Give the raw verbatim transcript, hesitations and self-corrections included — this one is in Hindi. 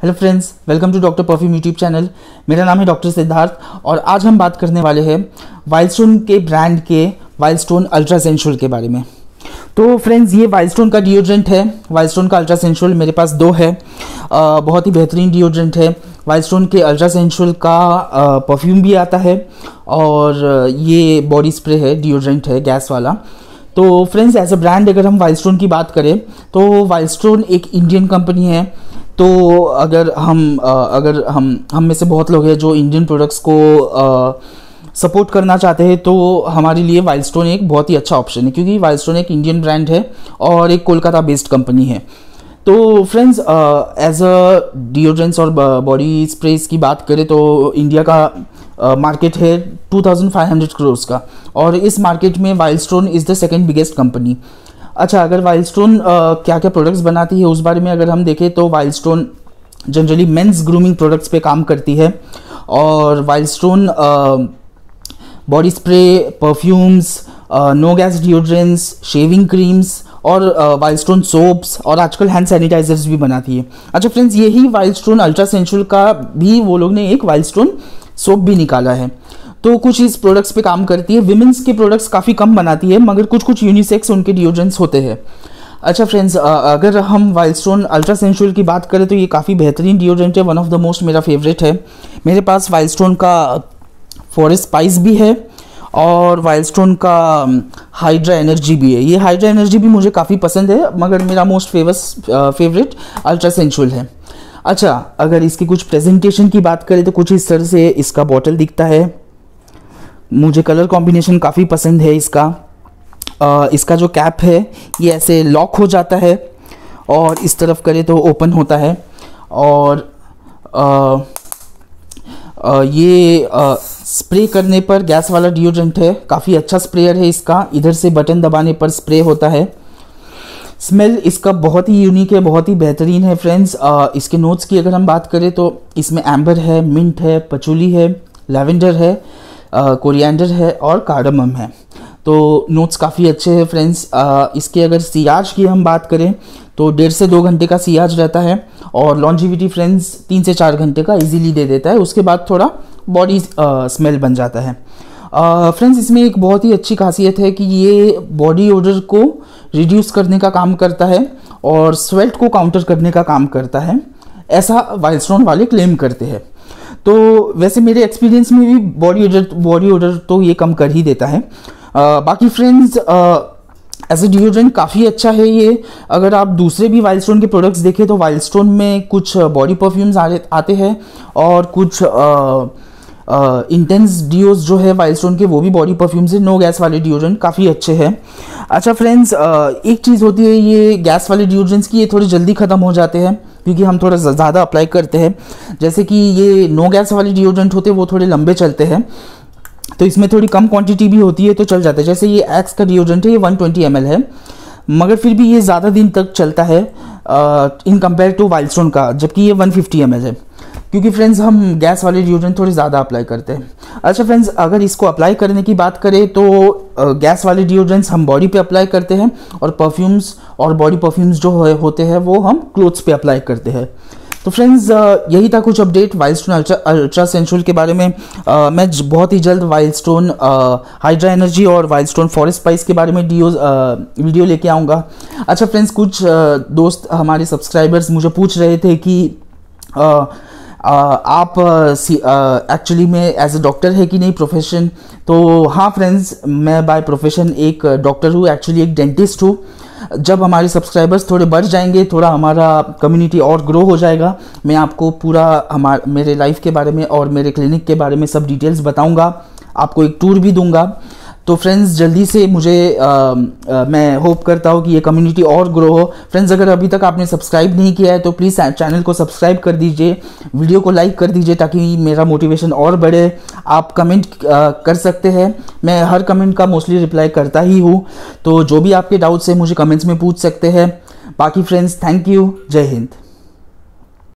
Hello friends, welcome to doctor perfume YouTube channel. मेरा नाम है डॉक्टर सिद्धार्थ और आज हम बात करने वाले हैं वाइल्डस्टोन के ब्रांड के वाइल्डस्टोन अल्ट्रा सेंसुअल के बारे में। तो फ्रेंड्स, ये वाइल्डस्टोन का डिओड्रेंट है। वाइल्डस्टोन का अल्ट्रा सेंसुअल मेरे पास दो है। आ, बहुत ही बेहतरीन डिओड्रेंट है। वाइल्डस्टोन के अल्ट्रा सेंसुअल का परफ्यूम भी आता है और ये बॉडी स्प्रे है, डिओड्रेंट है गैस वाला। तो फ्रेंड्स, एज अ ब्रांड अगर हम वाइल्डस्टोन की बात करें तो वाइल्डस्टोन एक इंडियन कंपनी है। तो अगर हम अगर हम हम में से बहुत लोग हैं जो इंडियन प्रोडक्ट्स को सपोर्ट करना चाहते हैं, तो हमारे लिए वाइल्डस्टोन एक बहुत ही अच्छा ऑप्शन है, क्योंकि वाइल्डस्टोन एक इंडियन ब्रांड है और एक कोलकाता बेस्ड कंपनी है। तो फ्रेंड्स, एज अ डिओड्रेंट्स और बॉडी स्प्रेस की बात करें तो इंडिया का मार्केट uh, है two thousand five hundred crore का, और इस मार्केट में Wildstone is the second biggest company. अच्छा, अगर वाइल्डस्टोन uh, क्या क्या प्रोडक्ट्स बनाती है उस बारे में अगर हम देखें तो Wildstone generally men's grooming products पे काम करती है, और Wildstone body spray, perfumes, no gas deodorants, shaving creams और वाइल्डस्टोन सोप्स और आजकल हैंड सैनिटाइजर्स भी बनाती है। अच्छा फ्रेंड्स, यही वाइल्डस्टोन अल्ट्रा सेंसुअल का भी वो लोग ने एक वाइल्डस्टोन सोप भी निकाला है। तो कुछ इस प्रोडक्ट्स पे काम करती है। विमेंस के प्रोडक्ट्स काफ़ी कम बनाती है, मगर कुछ कुछ यूनिसेक्स उनके डिओड्रेंट्स होते हैं। अच्छा फ्रेंड्स, अगर हम वाइल्डस्टोन अल्ट्रा सेंसुअल की बात करें तो ये काफ़ी बेहतरीन डिओड्रेंट है। वन ऑफ द मोस्ट मेरा फेवरेट है। मेरे पास वाइल्डस्टोन का फॉरेस्ट स्पाइस भी है और वाइल्डस्टोन का हाइड्रा एनर्जी भी है। ये हाइड्रा एनर्जी भी मुझे काफ़ी पसंद है, मगर मेरा most faves favourite ultra sensual है। अच्छा, अगर इसकी कुछ प्रेजेंटेशन की बात करें तो कुछ इस तरह से इसका बॉटल दिखता है। मुझे कलर कॉम्बिनेशन काफ़ी पसंद है इसका। आ, इसका जो कैप है ये ऐसे लॉक हो जाता है और इस तरफ करे तो ओपन होता है, और आ, आ, ये आ, स्प्रे करने पर गैस वाला डिओड्रेंट है। काफ़ी अच्छा स्प्रेयर है इसका। इधर से बटन दबाने पर स्प्रे होता है। स्मेल इसका बहुत ही यूनिक है, बहुत ही बेहतरीन है फ्रेंड्स। इसके नोट्स की अगर हम बात करें तो इसमें एम्बर है, मिंट है, पचूली है, लैवेंडर है, कोरिएंडर है और कार्डमम है। तो नोट्स काफ़ी अच्छे हैं फ्रेंड्स। इसके अगर सियाज की हम बात करें तो डेढ़ से दो घंटे का सियाज रहता है, और लॉन्जिविटी फ्रेंड्स तीन से चार घंटे का इजीली दे देता है। उसके बाद थोड़ा बॉडी स्मेल बन जाता है। फ्रेंड्स, uh, इसमें एक बहुत ही अच्छी खासियत है कि ये बॉडी ओडर को रिड्यूस करने का काम करता है और स्वेट को काउंटर करने का काम करता है, ऐसा वाइल्डस्टोन वाले क्लेम करते हैं। तो वैसे मेरे एक्सपीरियंस में भी बॉडी ओडर बॉडी ओडर तो ये कम कर ही देता है। uh, बाकी फ्रेंड्स, एज ए डिओड्रेंट काफ़ी अच्छा है ये। अगर आप दूसरे भी वाइल्डस्टोन के प्रोडक्ट्स देखें तो वाइल्डस्टोन में कुछ बॉडी परफ्यूम्स आते हैं और कुछ uh, इंटेंस uh, डिओज जो है वाइल्डस्टोन के वो भी बॉडी परफ्यूम्स है। नो गैस वाले डिओड्रेंट काफ़ी अच्छे हैं। अच्छा फ्रेंड्स, uh, एक चीज़ होती है ये गैस वाले डिओड्रेंट्स की, ये थोड़े जल्दी ख़त्म हो जाते हैं क्योंकि हम थोड़ा ज़्यादा अप्लाई करते हैं। जैसे कि ये नो गैस वाले डिओड्रेंट होते हैं वो थोड़े लंबे चलते हैं, तो इसमें थोड़ी कम क्वांटिटी भी होती है तो चल जाता है। जैसे ये एक्स का डिओड्रेंट है, ये वन ट्वेंटी एम एल है, मगर फिर भी ये ज़्यादा दिन तक चलता है इन कंपेयर टू वाइल्डस्टोन का, जबकि ये वन फिफ्टी एम एल है, क्योंकि फ्रेंड्स हम गैस वाले डिओड्रेंट थोड़े ज़्यादा अप्लाई करते हैं। अच्छा फ्रेंड्स, अगर इसको अप्लाई करने की बात करें तो गैस वाले डिओड्रेंट्स हम बॉडी पे अप्लाई करते हैं, और परफ्यूम्स और बॉडी परफ्यूम्स जो होते हैं वो हम क्लोथ्स पे अप्लाई करते हैं। तो फ्रेंड्स, यही था कुछ update Wildstone ultra ultra sensual के बारे में। uh, मैं बहुत ही जल्द वाइल्डस्टोन हाइड्रा एनर्जी और वाइल्डस्टोन फॉरेस्ट स्पाइस के बारे में डिओ वीडियो लेके आऊँगा। अच्छा फ्रेंड्स, कुछ uh, दोस्त हमारे सब्सक्राइबर्स मुझे पूछ रहे थे कि uh, Uh, आप एक्चुअली uh, में एज अ डॉक्टर है कि नहीं प्रोफेशन। तो हाँ फ्रेंड्स, मैं बाय प्रोफेशन एक डॉक्टर हूँ, एक्चुअली एक डेंटिस्ट हूँ। जब हमारे सब्सक्राइबर्स थोड़े बढ़ जाएंगे, थोड़ा हमारा कम्युनिटी और ग्रो हो जाएगा, मैं आपको पूरा हमारे मेरे लाइफ के बारे में और मेरे क्लिनिक के बारे में सब डिटेल्स बताऊँगा, आपको एक टूर भी दूंगा। तो फ्रेंड्स, जल्दी से मुझे आ, आ, मैं होप करता हूँ कि ये कम्युनिटी और ग्रो हो। फ्रेंड्स, अगर अभी तक आपने सब्सक्राइब नहीं किया है तो प्लीज़ चैनल को सब्सक्राइब कर दीजिए, वीडियो को लाइक कर दीजिए ताकि मेरा मोटिवेशन और बढ़े। आप कमेंट कर सकते हैं, मैं हर कमेंट का मोस्टली रिप्लाई करता ही हूँ, तो जो भी आपके डाउट्स हैं मुझे कमेंट्स में पूछ सकते हैं। बाकी फ्रेंड्स, थैंक यू, जय हिंद।